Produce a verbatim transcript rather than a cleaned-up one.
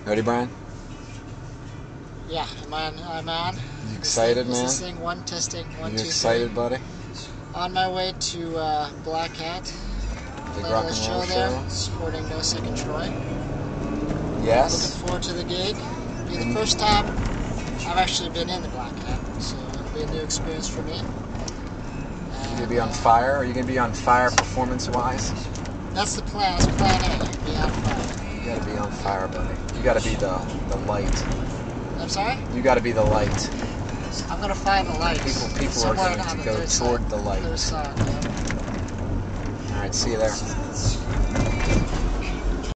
Ready, Brian? Yeah, I'm on. I'm on. You excited, this thing, man? This thing one testing one You two excited, three. buddy? On my way to uh, Black Hat. Big Playing rock a and show roll there, show. supporting No Second Troy. Yes. Looking forward to the gig. It'll be the first time I've actually been in the Black Hat, so it'll be a new experience for me. You gonna be on fire? Are you gonna be on fire performance-wise? That's the plan. That's plan A. Be on fire. You gotta be on fire, buddy. You gotta be the the light. I'm sorry? You gotta be the light. I'm gonna find the light. People, people are Somewhere going on to the go third toward side. the light. Third side, yeah. All right, see you there.